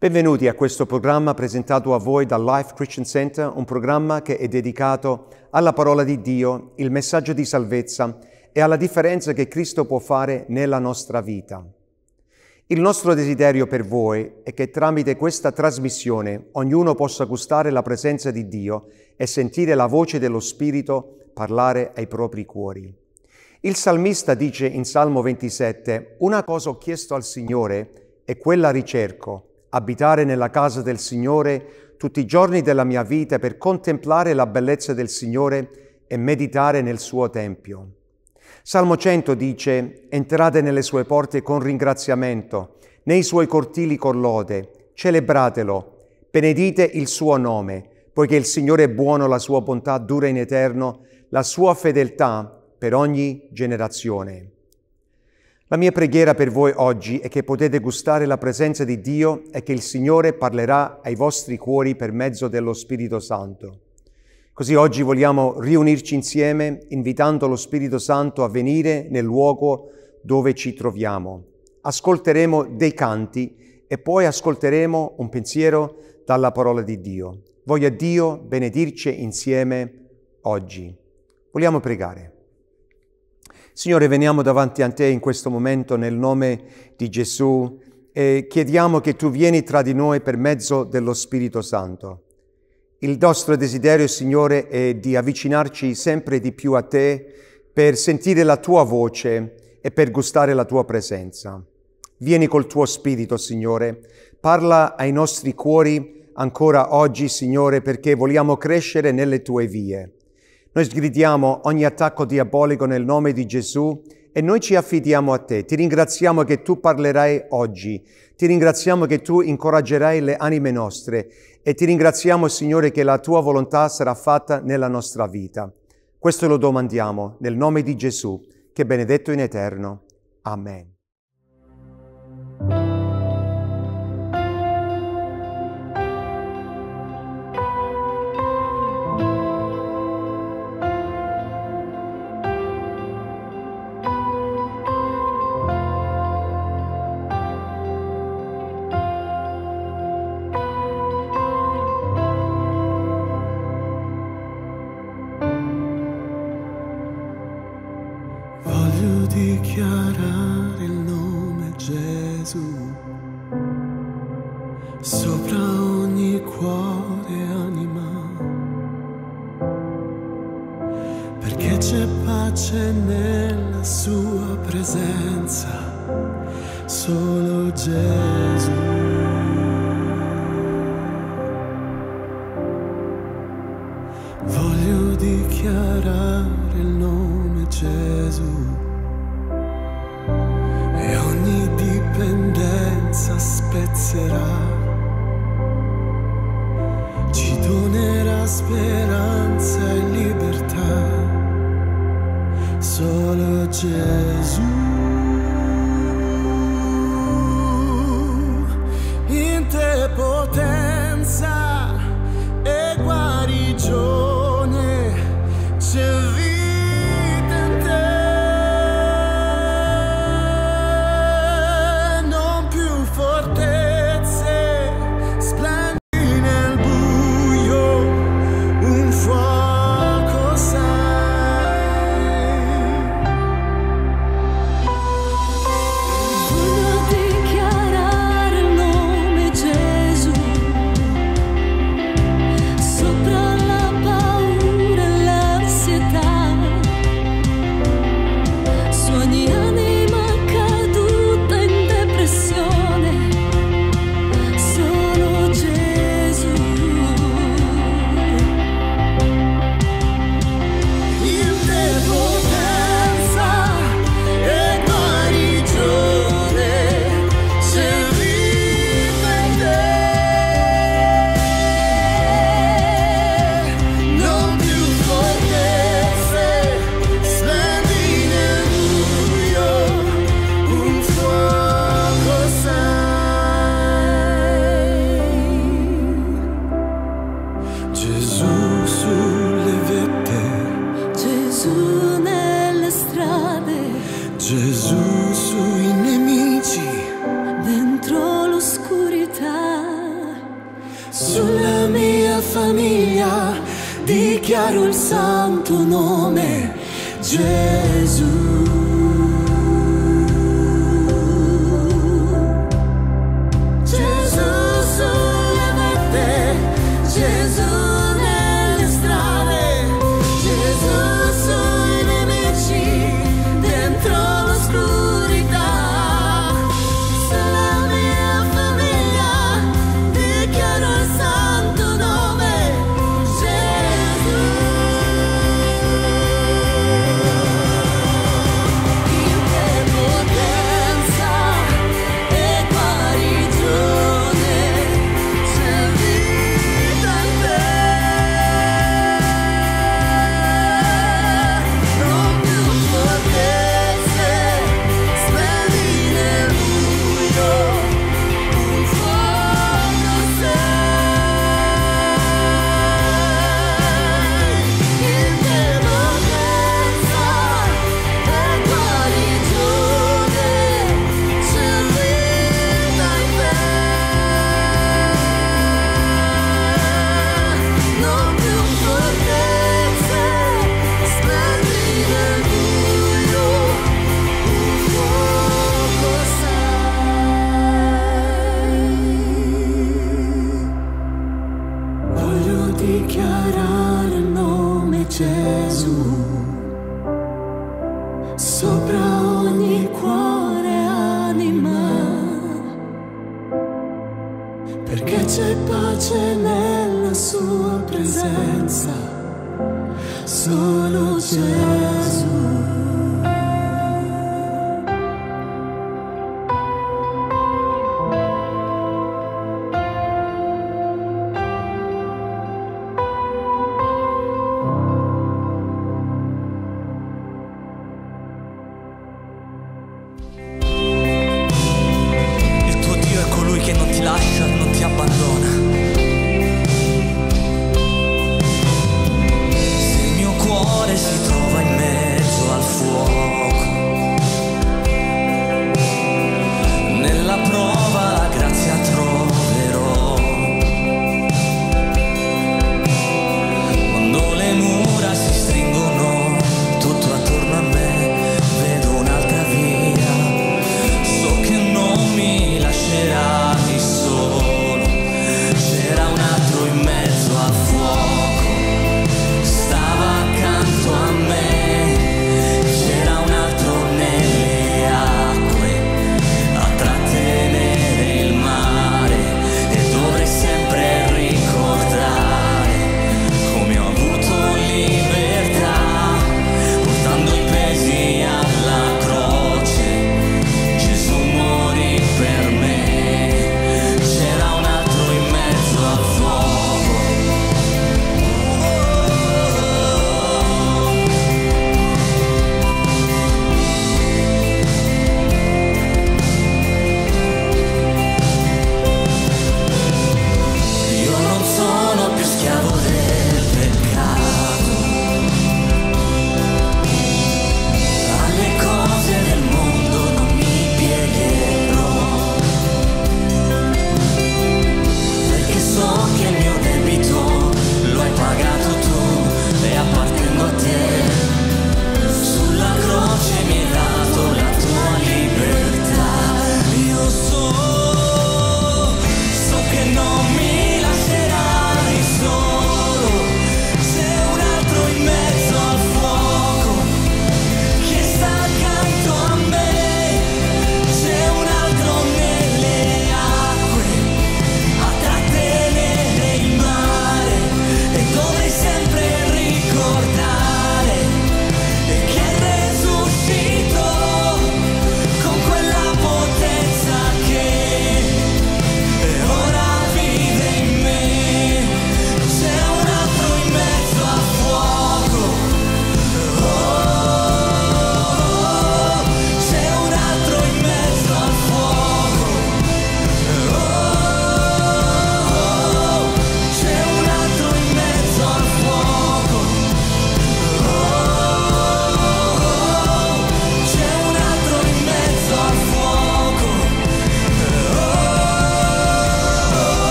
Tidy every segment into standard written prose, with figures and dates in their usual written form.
Benvenuti a questo programma presentato a voi dal Life Christian Center, un programma che è dedicato alla parola di Dio, il messaggio di salvezza e alla differenza che Cristo può fare nella nostra vita. Il nostro desiderio per voi è che tramite questa trasmissione ognuno possa gustare la presenza di Dio e sentire la voce dello Spirito parlare ai propri cuori. Il salmista dice in Salmo 27: «Una cosa ho chiesto al Signore e quella ricerco, abitare nella casa del Signore tutti i giorni della mia vita per contemplare la bellezza del Signore e meditare nel suo tempio». Salmo 100 dice: «Entrate nelle sue porte con ringraziamento, nei suoi cortili con lode, celebratelo, benedite il suo nome, poiché il Signore è buono, la sua bontà dura in eterno, la sua fedeltà per ogni generazione». La mia preghiera per voi oggi è che potete gustare la presenza di Dio e che il Signore parlerà ai vostri cuori per mezzo dello Spirito Santo. Così oggi vogliamo riunirci insieme, invitando lo Spirito Santo a venire nel luogo dove ci troviamo. Ascolteremo dei canti e poi ascolteremo un pensiero dalla parola di Dio. Voglia Dio benedirci insieme oggi. Vogliamo pregare. Signore, veniamo davanti a Te in questo momento nel nome di Gesù e chiediamo che Tu vieni tra di noi per mezzo dello Spirito Santo. Il nostro desiderio, Signore, è di avvicinarci sempre di più a Te per sentire la Tua voce e per gustare la Tua presenza. Vieni col Tuo Spirito, Signore, parla ai nostri cuori ancora oggi, Signore, perché vogliamo crescere nelle Tue vie. Noi sgridiamo ogni attacco diabolico nel nome di Gesù e noi ci affidiamo a Te. Ti ringraziamo che Tu parlerai oggi. Ti ringraziamo che Tu incoraggerai le anime nostre e ti ringraziamo, Signore, che la Tua volontà sarà fatta nella nostra vita. Questo lo domandiamo nel nome di Gesù, che è benedetto in eterno. Amen. Dichiarare il nome Gesù sopra ogni cuore e anima, perché c'è pace nella sua presenza, solo Gesù. Voglio dichiarare il nome Gesù e ogni dipendenza spezzerà, ci donerà speranza e libertà, solo Gesù. In Te potenza e guarigione, c'è vita in Te. dichiaro il santo nome Gesù. Dichiarare il nome Gesù sopra ogni cuore e anima, perché c'è pace nella sua presenza, solo Gesù. Si trova in mezzo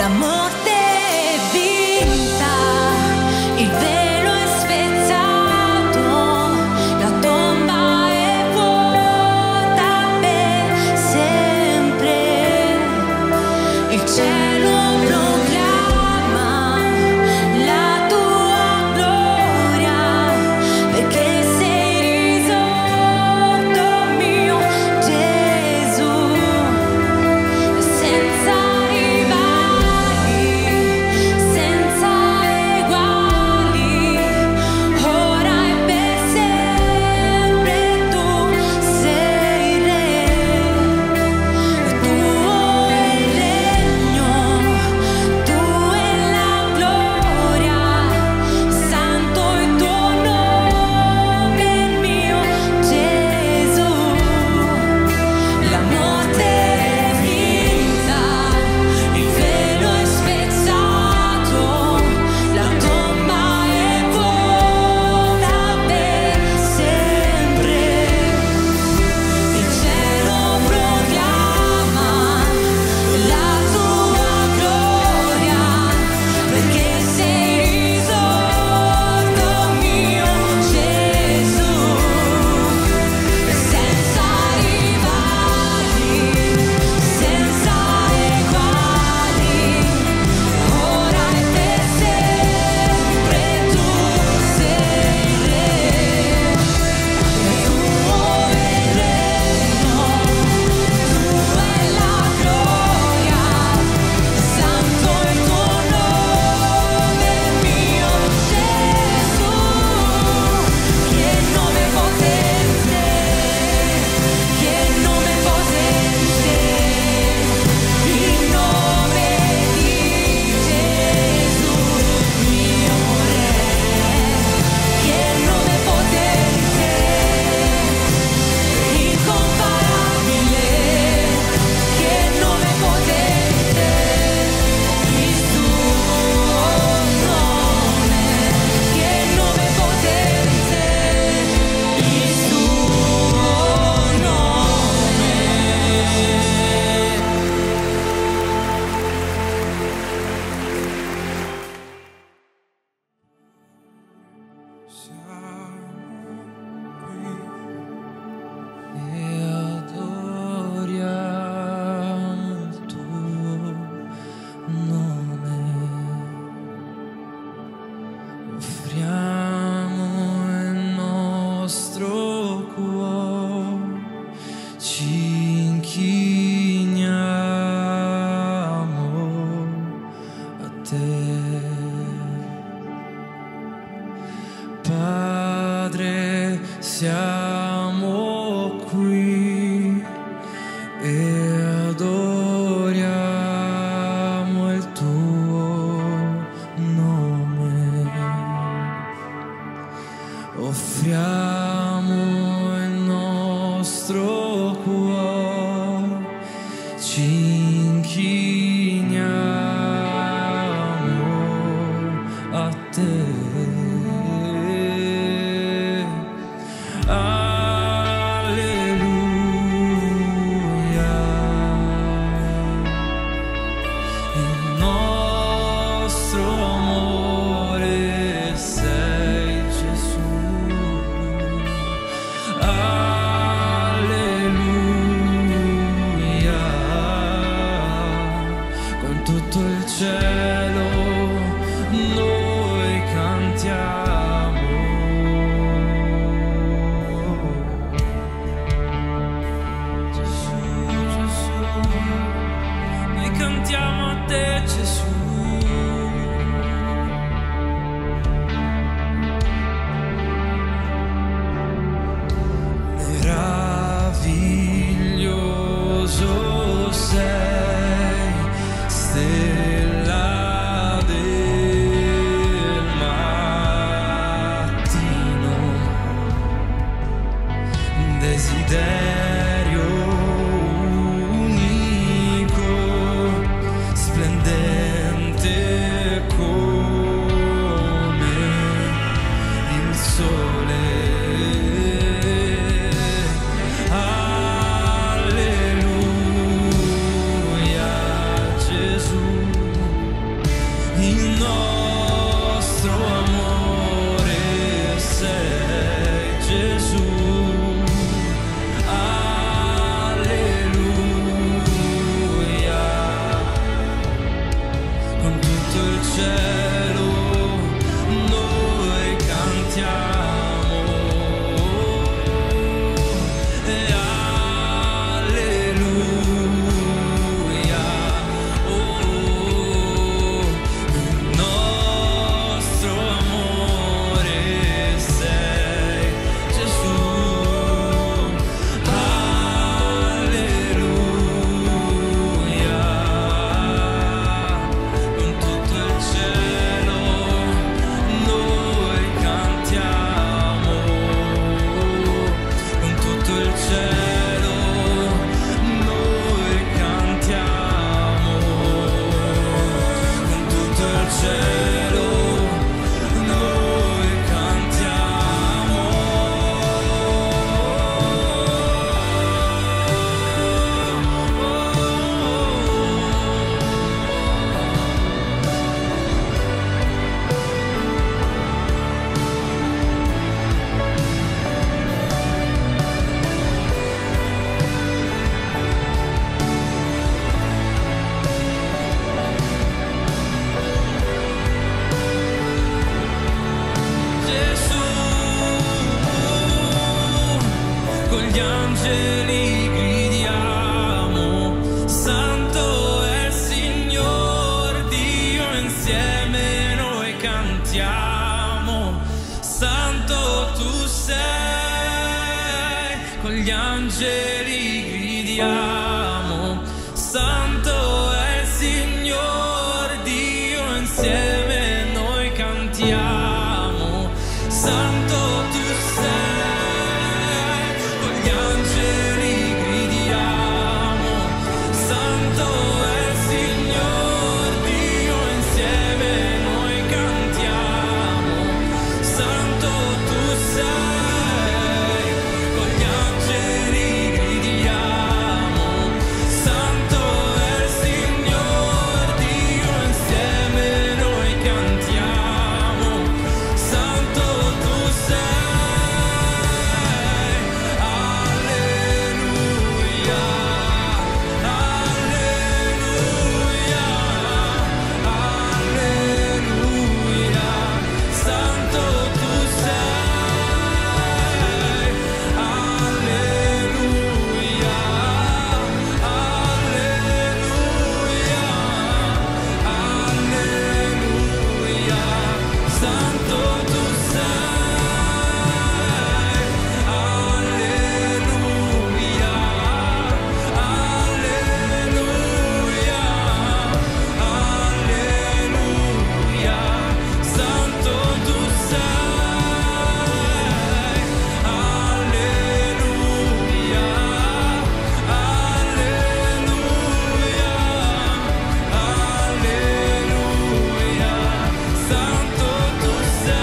La morte è vinta, il velo è spezzato, la tomba è vuota per sempre. Il cielo proclama la tua gloria, perché sei risorto, mio Gesù, senza rivali, senza eguali, ora e per sempre tu sei Re. Tuo è il regno, tua è la gloria, santo il tuo nome, mio Gesù. La morte è vinta, il velo è spezzato, la tomba è vuota per sempre. Il cielo proclama la tua gloria, perché sei risorto, mio Gesù, senza rivali, senza eguali, ora e per sempre tu sei Re. Tuo è il regno, tua è la gloria, santo il tuo nome, mio Gesù. Che nome potente, che nome potente, il nome di Gesù, mio Re. Che nome potente, incomparabile, che nome potente, il tuo nome, che nome potente, il tuo nome. E adoriamo il tuo nome, offriamo il nostro cuore, ci inchiniamo a te. Padre, siamo qui e adoriamo il tuo nome. Offriamo il nostro cuore, ci inchiniamo a te. Alleluia. Il nostro amore sei Gesù. Alleluia. Con tutto il cielo noi cantiamo. Gesù, Gesù, noi cantiamo a te, Gesù. Meraviglioso sei, stella del mattino, desiderio unico, splendente come il sole. Alleluia, Gesù. cielo noi cantiamo e alleluia. Il nostro amore sei Gesù. Con tutto il cielo noi cantiamo, con tutto il cielo noi cantiamo, con tutto il cielo noi cantiamo. Gesù, con gli angeli gridiamo, Santo è il Signor Dio, insieme noi cantiamo, Santo tu sei, con gli angeli gridiamo, Santo è il Signor Dio, insieme noi cantiamo, Santo tu sei, con gli angeli gridiamo, Santo è il Signor Dio, insieme noi cantiamo, Santo tu sei, con gli angeli gridiamo, Santo è il Signor Dio, insieme noi cantiamo, Santo tu sei, alleluia, alleluia, alleluia, Santo tu sei, alleluia, alleluia, alleluia, Santo tu sei, alleluia, alleluia, alleluia, Santo tu sei, alleluia, alleluia, alleluia, Santo tu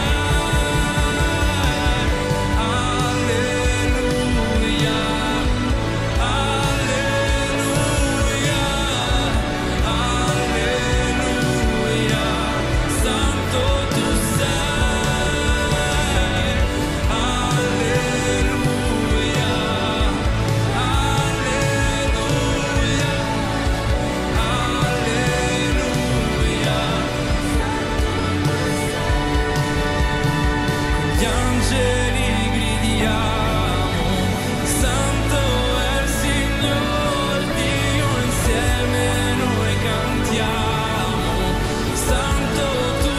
gli angeli gridiamo, Santo è il Signor Dio, insieme noi cantiamo, Santo tu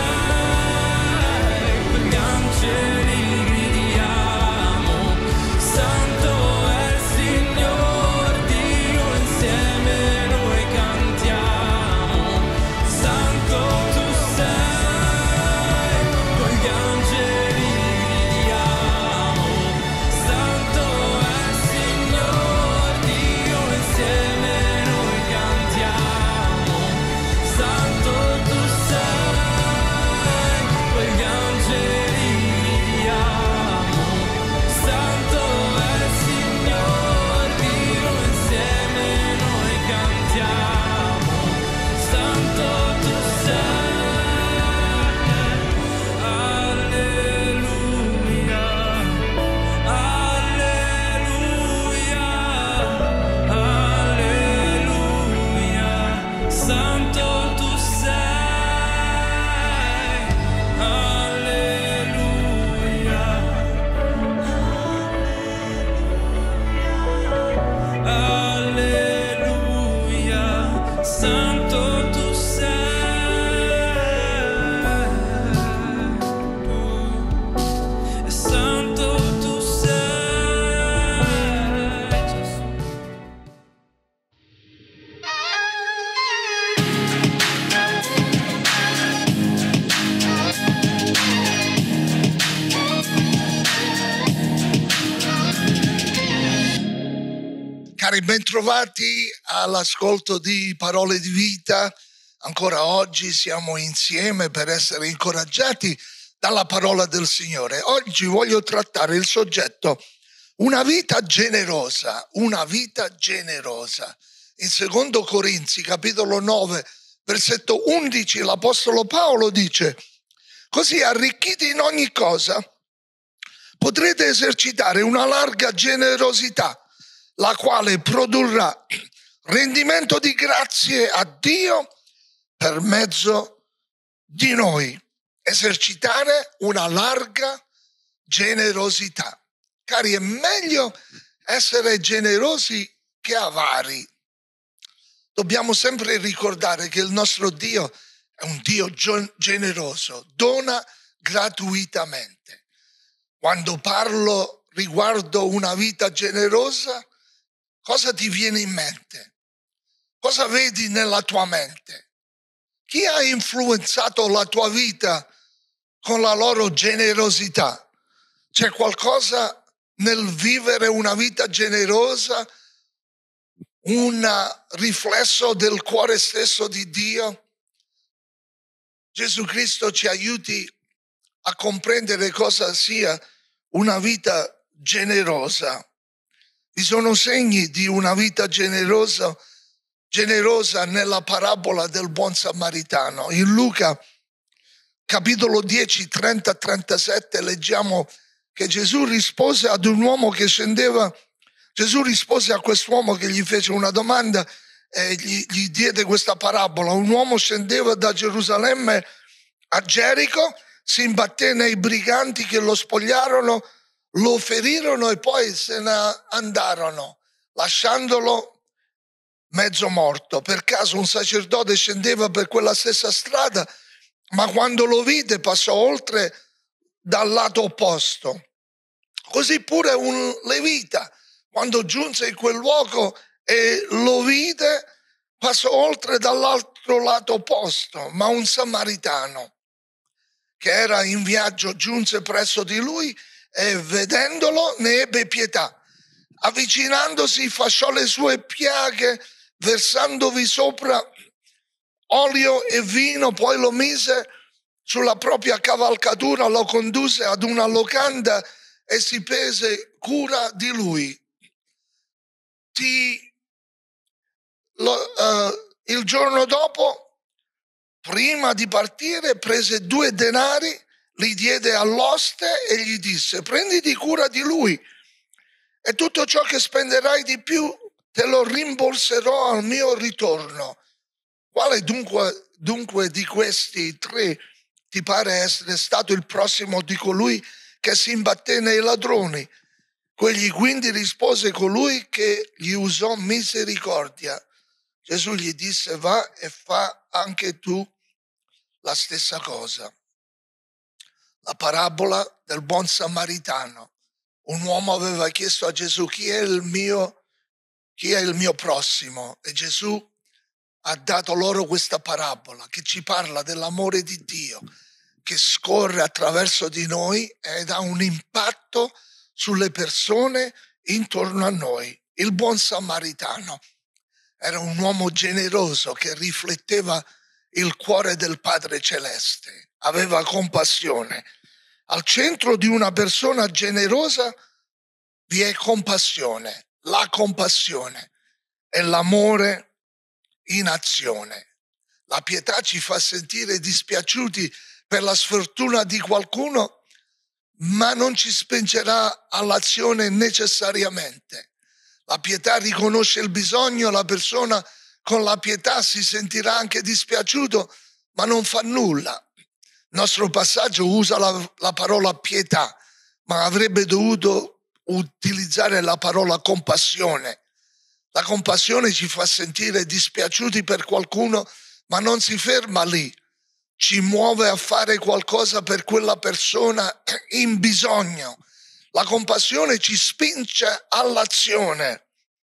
sei, con gli angeli gridiamo, Santo è il Signor Dio, insieme noi cantiamo, Santo tu sei, con gli angeli gridiamo, Santo è il Signor Dio, insieme noi cantiamo, Santo tu sei, con gli angeli gridiamo, Santo è il Signor Dio, insieme noi cantiamo, Santo tu sei, alleluia, alleluia, alleluia, Santo tu sei. Cari, bentrovati all'ascolto di Parole di Vita. Ancora oggi siamo insieme per essere incoraggiati dalla parola del Signore. Oggi voglio trattare il soggetto una vita generosa, una vita generosa. In 2 Corinzi, capitolo 9, versetto 11, l'Apostolo Paolo dice: così arricchiti in ogni cosa potrete esercitare una larga generosità, la quale produrrà rendimento di grazie a Dio per mezzo di noi. Esercitare una larga generosità. Cari, è meglio essere generosi che avari. Dobbiamo sempre ricordare che il nostro Dio è un Dio generoso, dona gratuitamente. Quando parlo riguardo una vita generosa, cosa ti viene in mente? Cosa vedi nella tua mente? Chi ha influenzato la tua vita con la loro generosità? C'è qualcosa nel vivere una vita generosa, un riflesso del cuore stesso di Dio? Gesù Cristo ci aiuti a comprendere cosa sia una vita generosa. Vi sono segni di una vita generosa nella parabola del buon samaritano. In Luca, capitolo 10, 30-37, leggiamo che Gesù rispose ad un uomo che scendeva. Gesù rispose a quest'uomo che gli fece una domanda e gli diede questa parabola. Un uomo scendeva da Gerusalemme a Gerico, si imbatté nei briganti che lo spogliarono, lo ferirono e poi se ne andarono, lasciandolo mezzo morto. Per caso un sacerdote scendeva per quella stessa strada, ma quando lo vide passò oltre dal lato opposto. Così pure un levita, quando giunse in quel luogo e lo vide, passò oltre dall'altro lato opposto. Ma un samaritano che era in viaggio giunse presso di lui e vedendolo ne ebbe pietà. Avvicinandosi fasciò le sue piaghe, versandovi sopra olio e vino, poi lo mise sulla propria cavalcatura, lo condusse ad una locanda e si prese cura di lui. Il giorno dopo, prima di partire, prese 2 denari, li diede all'oste e gli disse: prenditi cura di lui e tutto ciò che spenderai di più te lo rimborserò al mio ritorno. Quale dunque di questi 3 ti pare essere stato il prossimo di colui che si imbatté nei ladroni? Quegli quindi rispose colui che gli usò misericordia. Gesù gli disse: va e fa anche tu la stessa cosa. La parabola del buon samaritano. Un uomo aveva chiesto a Gesù: chi è il mio prossimo? E Gesù ha dato loro questa parabola che ci parla dell'amore di Dio che scorre attraverso di noi ed ha un impatto sulle persone intorno a noi. Il buon samaritano era un uomo generoso che rifletteva il cuore del Padre Celeste, aveva compassione. Al centro di una persona generosa vi è compassione. La compassione è l'amore in azione. La pietà ci fa sentire dispiaciuti per la sfortuna di qualcuno, ma non ci spingerà all'azione necessariamente. La pietà riconosce il bisogno, la persona con la pietà si sentirà anche dispiaciuto, ma non fa nulla. Il nostro passaggio usa la parola pietà, ma avrebbe dovuto utilizzare la parola compassione. La compassione ci fa sentire dispiaciuti per qualcuno, ma non si ferma lì. Ci muove a fare qualcosa per quella persona in bisogno. La compassione ci spinge all'azione.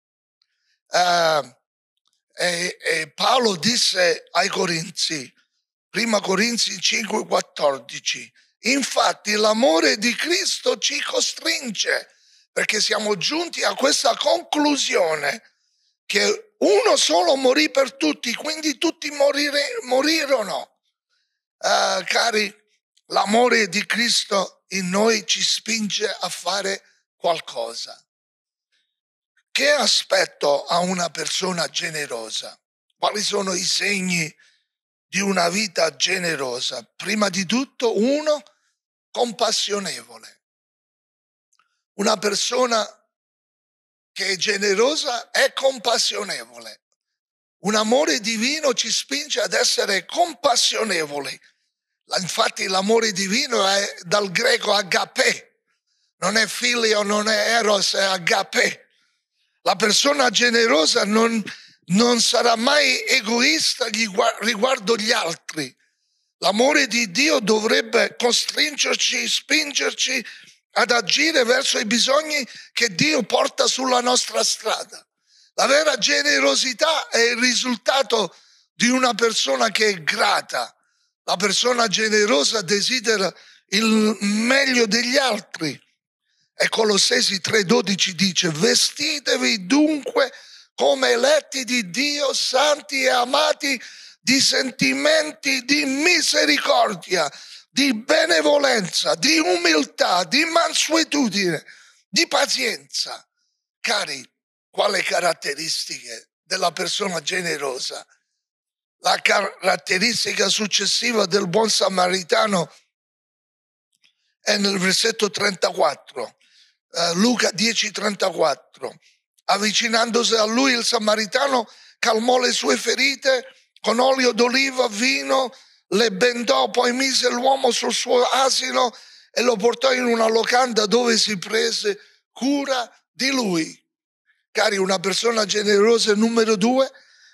E Paolo disse ai Corinzi, 1 Corinzi 5,14: infatti l'amore di Cristo ci costringe, perché siamo giunti a questa conclusione che uno solo morì per tutti, quindi tutti morirono. Cari, l'amore di Cristo in noi ci spinge a fare qualcosa. Che aspetto ha una persona generosa? Quali sono i segni di una vita generosa? Prima di tutto, uno, compassionevole. Una persona che è generosa è compassionevole. Un amore divino ci spinge ad essere compassionevoli. Infatti l'amore divino è dal greco agape, non è filio, non è eros, è agape. La persona generosa non sarà mai egoista riguardo gli altri. L'amore di Dio dovrebbe costringerci, spingerci ad agire verso i bisogni che Dio porta sulla nostra strada. La vera generosità è il risultato di una persona che è grata. La persona generosa desidera il meglio degli altri. E Colossesi 3,12 dice: vestitevi dunque come eletti di Dio, santi e amati, di sentimenti di misericordia, di benevolenza, di umiltà, di mansuetudine, di pazienza. Cari, quali caratteristiche della persona generosa? La caratteristica successiva del buon samaritano è nel versetto 34, Luca 10,34. Avvicinandosi a lui, il samaritano calmò le sue ferite con olio d'oliva, vino, le bendò, poi mise l'uomo sul suo asino e lo portò in una locanda dove si prese cura di lui. Cari, una persona generosa, numero 2,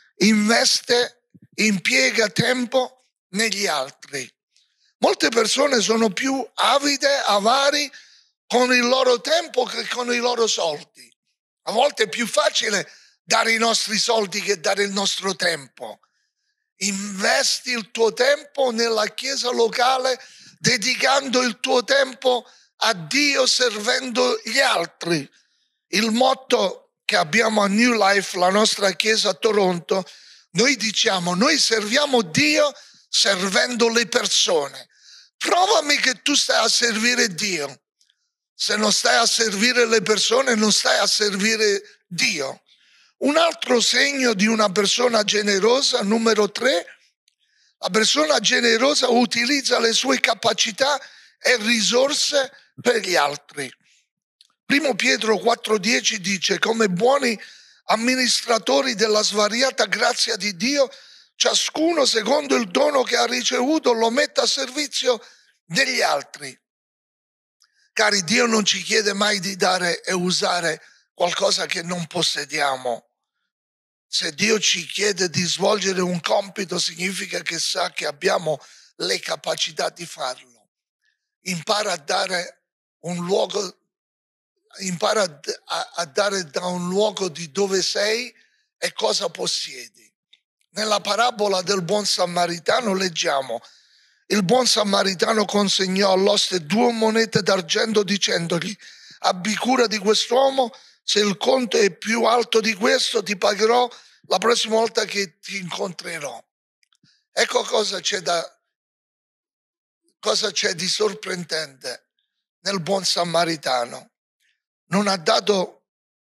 impiega tempo negli altri. Molte persone sono più avide, avari con il loro tempo che con i loro soldi. A volte è più facile dare i nostri soldi che dare il nostro tempo. Investi il tuo tempo nella chiesa locale, dedicando il tuo tempo a Dio, servendo gli altri. Il motto che abbiamo a New Life, la nostra chiesa a Toronto, noi diciamo: noi serviamo Dio servendo le persone. Provami che tu stai a servire Dio. Se non stai a servire le persone, non stai a servire Dio. Un altro segno di una persona generosa, numero 3, la persona generosa utilizza le sue capacità e risorse per gli altri. 1 Pietro 4,10 dice: come buoni amministratori della svariata grazia di Dio, ciascuno secondo il dono che ha ricevuto lo metta a servizio degli altri. Cari, Dio non ci chiede mai di dare e usare qualcosa che non possediamo. Se Dio ci chiede di svolgere un compito, significa che sa che abbiamo le capacità di farlo. Impara a dare a dare da un luogo di dove sei e cosa possiedi. Nella parabola del buon samaritano leggiamo: il buon samaritano consegnò all'oste 2 monete d'argento dicendogli: abbi cura di quest'uomo, se il conto è più alto di questo ti pagherò la prossima volta che ti incontrerò. Ecco cosa c'è di sorprendente nel buon samaritano. Non ha dato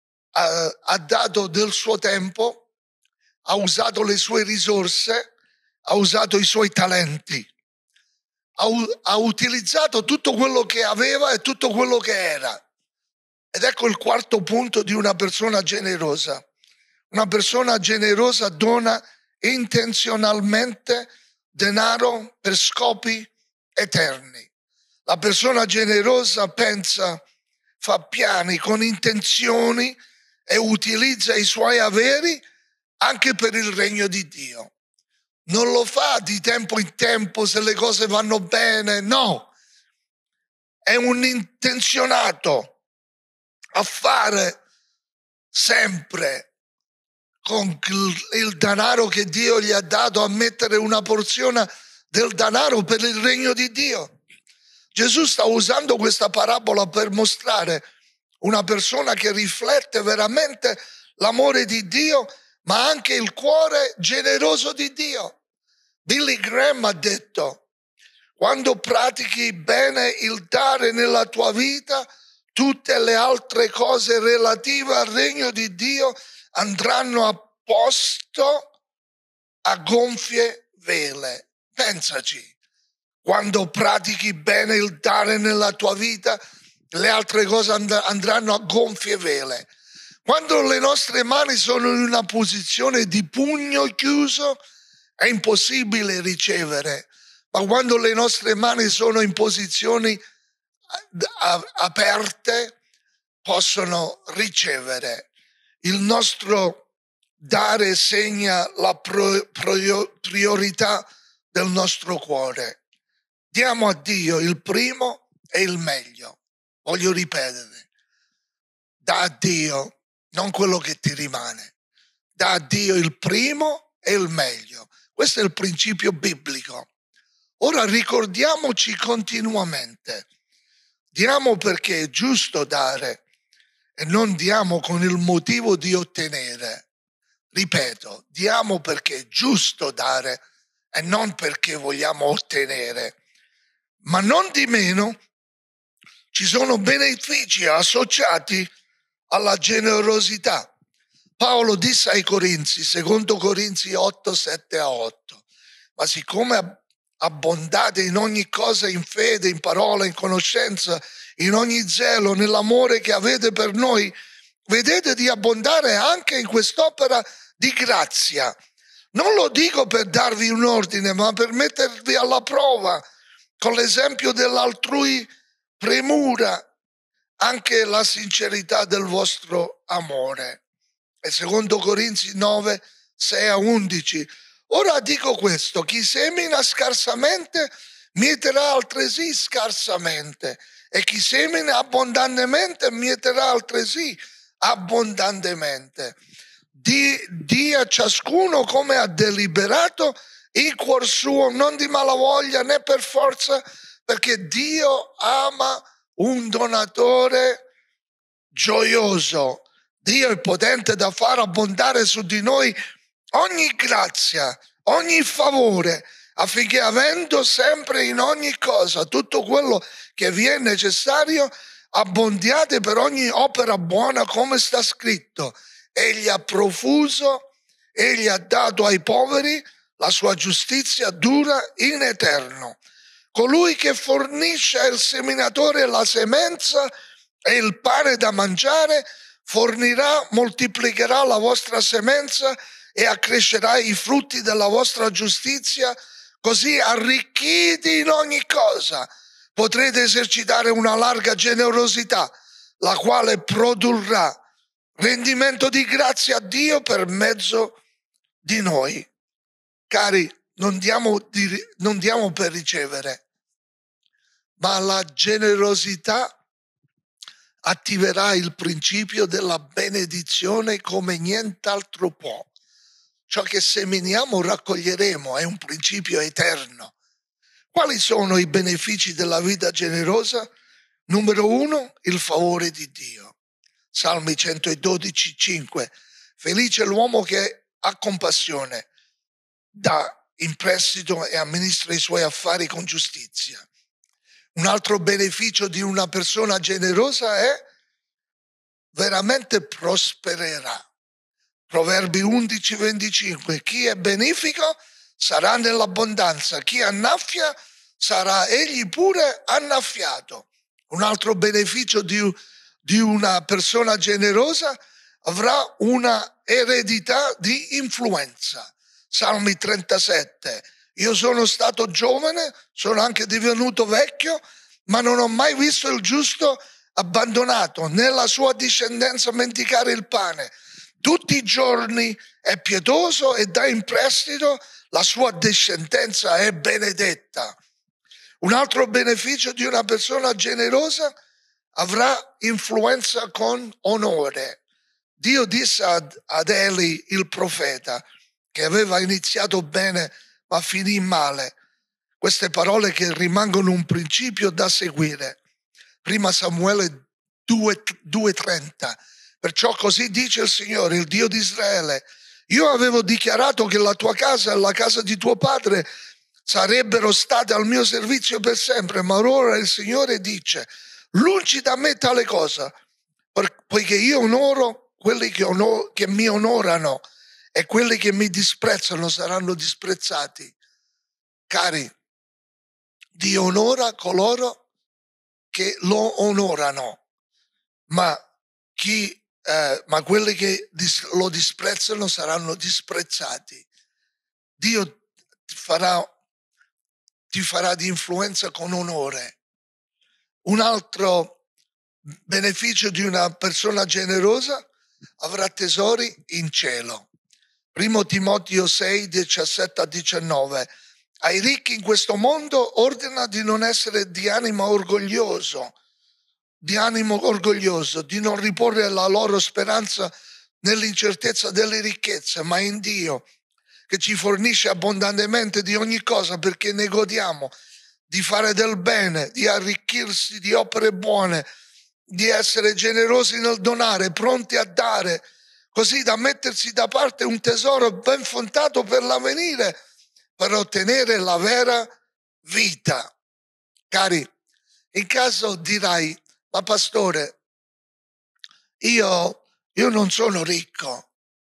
del suo tempo, ha usato le sue risorse, ha usato i suoi talenti, ha utilizzato tutto quello che aveva e tutto quello che era. Ed ecco il quarto punto di una persona generosa. Una persona generosa dona intenzionalmente denaro per scopi eterni. La persona generosa pensa, fa piani con intenzioni e utilizza i suoi averi anche per il regno di Dio. Non lo fa di tempo in tempo se le cose vanno bene, no. È un intenzionato a fare sempre con il denaro che Dio gli ha dato, a mettere una porzione del denaro per il regno di Dio. Gesù sta usando questa parabola per mostrare una persona che riflette veramente l'amore di Dio, ma anche il cuore generoso di Dio. Billy Graham ha detto: quando pratichi bene il dare nella tua vita, tutte le altre cose relative al regno di Dio andranno a posto a gonfie vele. Pensaci, quando pratichi bene il dare nella tua vita, le altre cose andranno a gonfie vele. Quando le nostre mani sono in una posizione di pugno chiuso, è impossibile ricevere, ma quando le nostre mani sono in posizioni aperte, possono ricevere. Il nostro dare segna la priorità del nostro cuore. Diamo a Dio il primo e il meglio. Voglio ripetere: dà a Dio non quello che ti rimane, dà a Dio il primo e il meglio. Questo è il principio biblico. Ora ricordiamoci continuamente: diamo perché è giusto dare e non diamo con il motivo di ottenere. Ripeto, diamo perché è giusto dare e non perché vogliamo ottenere. Ma non di meno ci sono benefici associati alla generosità. Paolo disse ai Corinzi, secondo Corinzi 8, 7 a 8, ma siccome abbondate in ogni cosa, in fede, in parola, in conoscenza, in ogni zelo, nell'amore che avete per noi, vedete di abbondare anche in quest'opera di grazia. Non lo dico per darvi un ordine, ma per mettervi alla prova con l'esempio dell'altrui premura, anche la sincerità del vostro amore. E secondo Corinzi 9, 6 a 11. Ora dico questo: chi semina scarsamente mieterà altresì scarsamente, e chi semina abbondantemente mieterà altresì abbondantemente. Dia a ciascuno come ha deliberato in cuor suo, non di malavoglia né per forza, perché Dio ama un donatore gioioso. Dio è potente da far abbondare su di noi ogni grazia, ogni favore, affinché avendo sempre in ogni cosa tutto quello che vi è necessario, abbondiate per ogni opera buona, come sta scritto: egli ha profuso, egli ha dato ai poveri, la sua giustizia dura in eterno. Colui che fornisce al seminatore la semenza e il pane da mangiare fornirà, moltiplicherà la vostra semenza e accrescerà i frutti della vostra giustizia, così arricchiti in ogni cosa potrete esercitare una larga generosità, la quale produrrà rendimento di grazia a Dio per mezzo di noi. Cari, non diamo per ricevere, ma la generosità attiverà il principio della benedizione come nient'altro può. Ciò che seminiamo raccoglieremo, è un principio eterno. Quali sono i benefici della vita generosa? Numero 1, il favore di Dio. Salmi 112, 5. Felice l'uomo che ha compassione, dà in prestito e amministra i suoi affari con giustizia. Un altro beneficio di una persona generosa è veramente prospererà. Proverbi 11, 25. Chi è benefico sarà nell'abbondanza, chi annaffia sarà egli pure annaffiato. Un altro beneficio di una persona generosa: avrà una eredità di influenza. Salmi 37. Io sono stato giovane, sono anche divenuto vecchio, ma non ho mai visto il giusto abbandonato, né la sua discendenza mendicare il pane. Tutti i giorni è pietoso e dà in prestito, la sua discendenza è benedetta. Un altro beneficio di una persona generosa: avrà influenza con onore. Dio disse ad Eli, il profeta, che aveva iniziato bene ma finì male, queste parole che rimangono un principio da seguire. Prima Samuele 2:30. Perciò così dice il Signore, il Dio di Israele: io avevo dichiarato che la tua casa e la casa di tuo padre sarebbero state al mio servizio per sempre, ma ora il Signore dice: lungi da me tale cosa, poiché io onoro quelli che mi onorano e quelli che mi disprezzano saranno disprezzati. Cari, Dio onora coloro che lo onorano, ma quelli che lo disprezzano saranno disprezzati. Dio ti farà di influenza con onore. Un altro beneficio di una persona generosa: avrà tesori in cielo. 1 Timoteo 6, 17-19. Ai ricchi in questo mondo ordina di non essere di animo orgoglioso, di non riporre la loro speranza nell'incertezza delle ricchezze, ma in Dio, che ci fornisce abbondantemente di ogni cosa, perché ne godiamo, di fare del bene, di arricchirsi di opere buone, di essere generosi nel donare, pronti a dare, così da mettersi da parte un tesoro ben fondato per l'avvenire, per ottenere la vera vita. Cari, in caso dirai: ma pastore, io non sono ricco.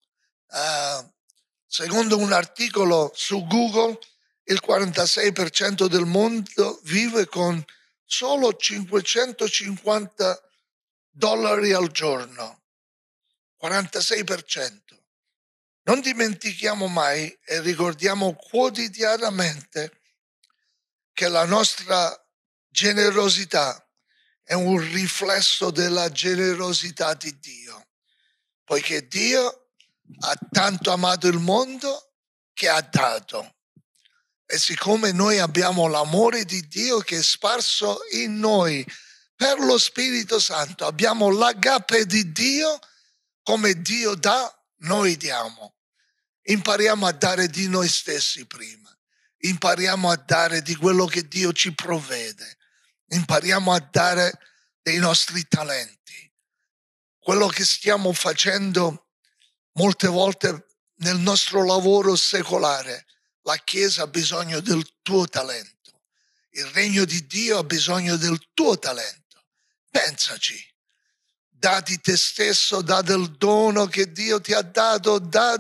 Secondo un articolo su Google, il 46% del mondo vive con solo $550 al giorno. 46%. Non dimentichiamo mai e ricordiamo quotidianamente che la nostra generosità è un riflesso della generosità di Dio, poiché Dio ha tanto amato il mondo che ha dato. E siccome noi abbiamo l'amore di Dio che è sparso in noi per lo Spirito Santo, abbiamo l'agape di Dio, come Dio dà, noi diamo. Impariamo a dare di noi stessi prima. Impariamo a dare di quello che Dio ci provvede. Impariamo a dare dei nostri talenti. Quello che stiamo facendo molte volte nel nostro lavoro secolare. La Chiesa ha bisogno del tuo talento. Il regno di Dio ha bisogno del tuo talento. Pensaci. Dà di te stesso, dà del dono che Dio ti ha dato, dà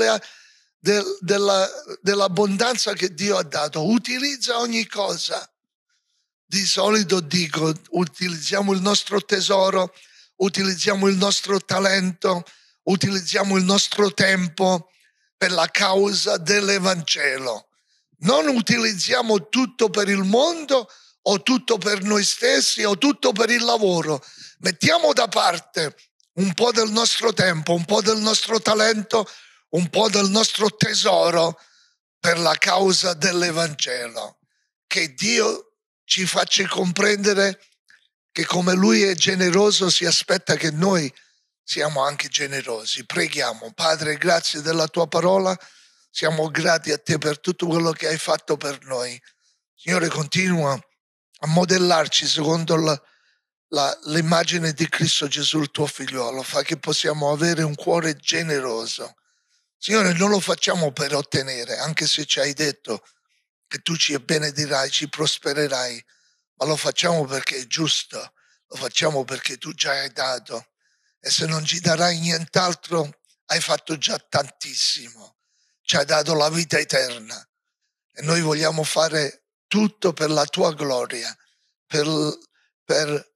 dell'abbondanza che Dio ha dato. Utilizza ogni cosa. Di solito dico, utilizziamo il nostro tesoro, utilizziamo il nostro talento, utilizziamo il nostro tempo per la causa dell'Evangelo. Non utilizziamo tutto per il mondo o tutto per noi stessi o tutto per il lavoro. Mettiamo da parte un po' del nostro tempo, un po' del nostro talento, un po' del nostro tesoro per la causa dell'Evangelo. Che Dio ci faccia comprendere che come Lui è generoso si aspetta che noi siamo anche generosi. Preghiamo. Padre, grazie della Tua parola, siamo grati a Te per tutto quello che hai fatto per noi. Signore, continua a modellarci secondo l'immagine di Cristo Gesù, il Tuo figliolo. Fa che possiamo avere un cuore generoso. Signore, non lo facciamo per ottenere, anche se ci hai detto che Tu ci benedirai, ci prospererai, ma lo facciamo perché è giusto, lo facciamo perché Tu già hai dato. E se non ci darai nient'altro, hai fatto già tantissimo. Ci hai dato la vita eterna. E noi vogliamo fare tutto per la Tua gloria, per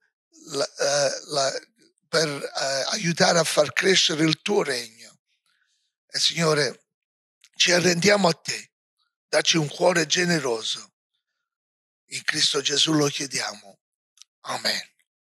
aiutare a far crescere il Tuo regno. E Signore, ci arrendiamo a Te. Dacci un cuore generoso. In Cristo Gesù lo chiediamo. Amen.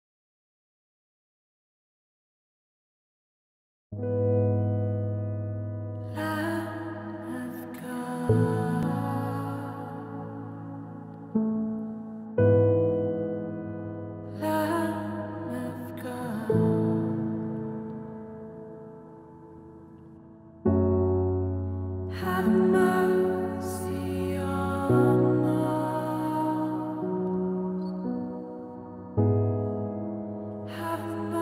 Have mercy on us. Have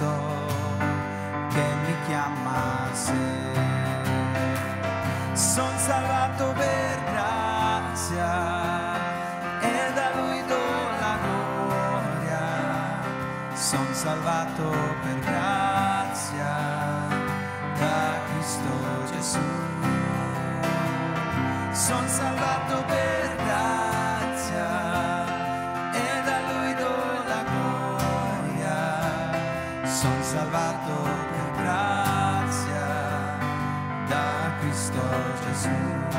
Cristo che mi chiama a sé. Son salvato per grazia e da Lui do la gloria. Son salvato per grazia da Cristo Gesù. Son salvato per grazia e da Lui do la gloria. Son salvato per grazia da Cristo Gesù.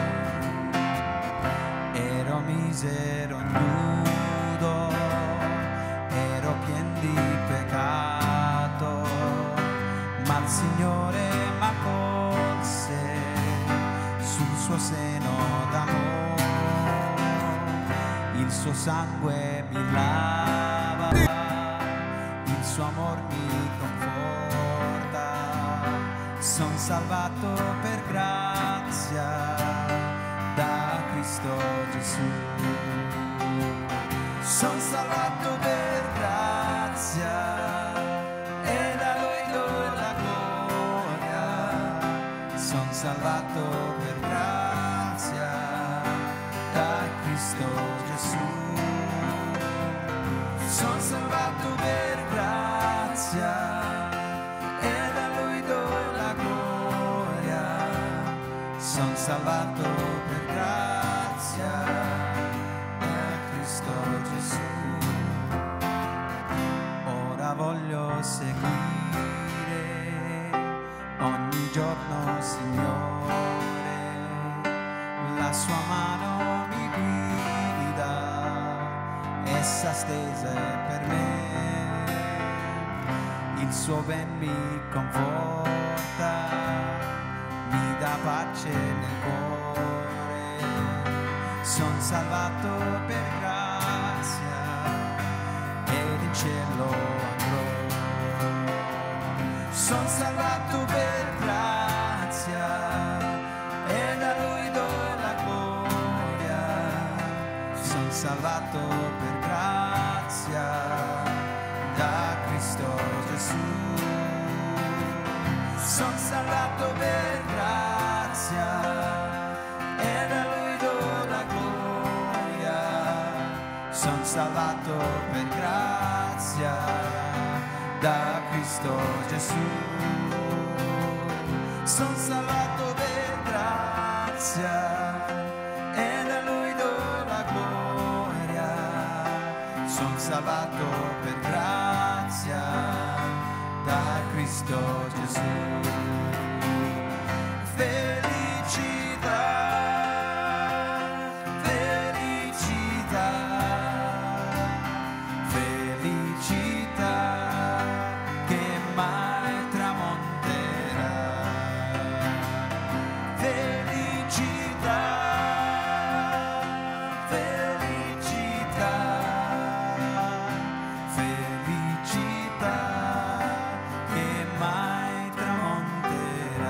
Ero misero, nudo, ero pien di peccato, ma il Signore m'accolse sul suo seno d'amore. Il suo sangue mi lava, il suo amor mi conforta. Son salvato per grazia da Cristo Gesù. Son salvato per grazia e da Lui do la gloria. Son salvato per grazia da Cristo Gesù. Son salvato per grazia e da Lui do la gloria. Son salvato per grazia da Cristo Gesù. Ora voglio seguire ogni giorno, Signore, la sua mano mi guida, essa stesa è per me. Il suo ben mi conforta, mi dà pace nel cuore. Son salvato per grazia ed in cielo andrò. Son salvato per grazia e da Lui do la gloria. Son salvato per grazia da Cristo Gesù. Son salvato per grazia e da Lui do la gloria. Son salvato per grazia da Cristo Gesù. Son salvato per grazia e da Lui do la gloria. Son salvato per grazia da Cristo Gesù. Felicità, felicità, felicità che mai tramonterà. Felicità, felicità, felicità che mai tramonterà.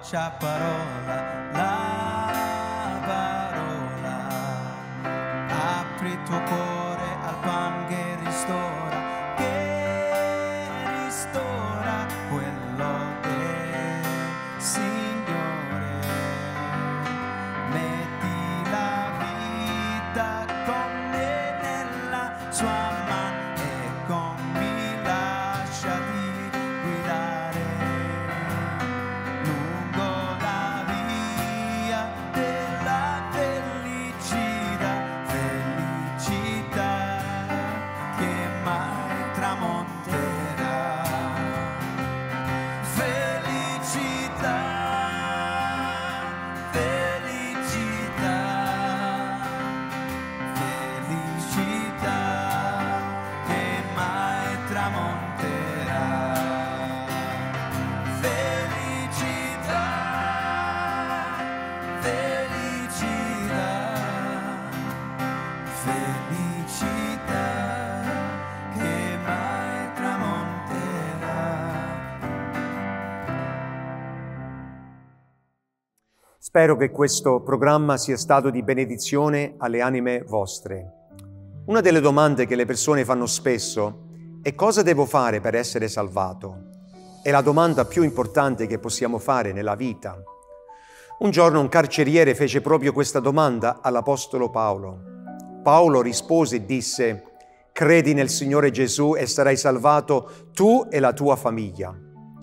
faccia parola, la parola. Apri il tuo cuore al pan che ristora quello del Signore. Metti la vita con me nella sua mano e con me lasciati guidare lungo la via della felicità, felicità che mai tramonterà. Felicità, felicità, felicità che mai tramonterà. Felicità, felicità, felicità che mai tramonterà. Spero che questo programma sia stato di benedizione alle anime vostre. Una delle domande che le persone fanno spesso è: cosa devo fare per essere salvato? È la domanda più importante che possiamo fare nella vita. Un giorno un carceriere fece proprio questa domanda all'Apostolo Paolo. Paolo rispose e disse: credi nel Signore Gesù e sarai salvato tu e la tua famiglia.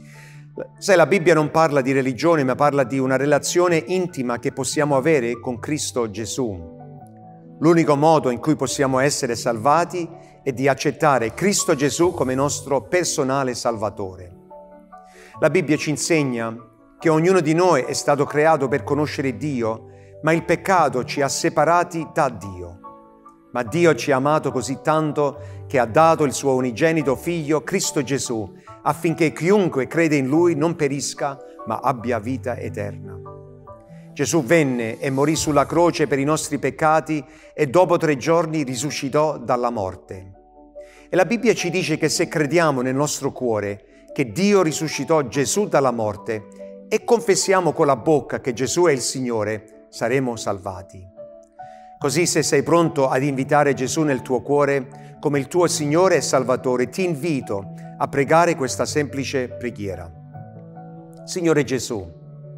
Sai, la Bibbia non parla di religione, ma parla di una relazione intima che possiamo avere con Cristo Gesù. L'unico modo in cui possiamo essere salvati è di accettare Cristo Gesù come nostro personale Salvatore. La Bibbia ci insegna che ognuno di noi è stato creato per conoscere Dio, ma il peccato ci ha separati da Dio. Ma Dio ci ha amato così tanto che ha dato il suo unigenito Figlio, Cristo Gesù, affinché chiunque crede in Lui non perisca, ma abbia vita eterna. Gesù venne e morì sulla croce per i nostri peccati e dopo 3 giorni risuscitò dalla morte. E la Bibbia ci dice che se crediamo nel nostro cuore che Dio risuscitò Gesù dalla morte e confessiamo con la bocca che Gesù è il Signore, saremo salvati. Così, se sei pronto ad invitare Gesù nel tuo cuore come il tuo Signore e Salvatore, ti invito a pregare questa semplice preghiera. Signore Gesù,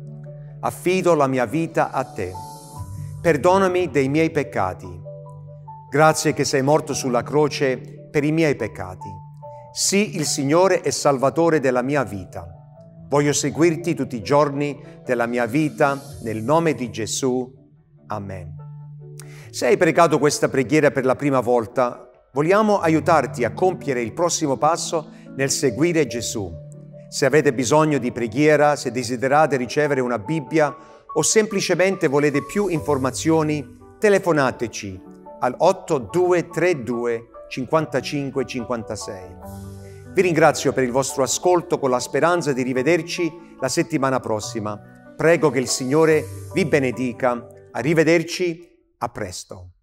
affido la mia vita a Te. Perdonami dei miei peccati. Grazie che sei morto sulla croce per i miei peccati. Sii il Signore e Salvatore della mia vita. Voglio seguirti tutti i giorni della mia vita, nel nome di Gesù. Amen. Se hai pregato questa preghiera per la prima volta, vogliamo aiutarti a compiere il prossimo passo nel seguire Gesù. Se avete bisogno di preghiera, se desiderate ricevere una Bibbia o semplicemente volete più informazioni, telefonateci al 8232 55 56. Vi ringrazio per il vostro ascolto con la speranza di rivederci la settimana prossima. Prego che il Signore vi benedica. Arrivederci. A presto.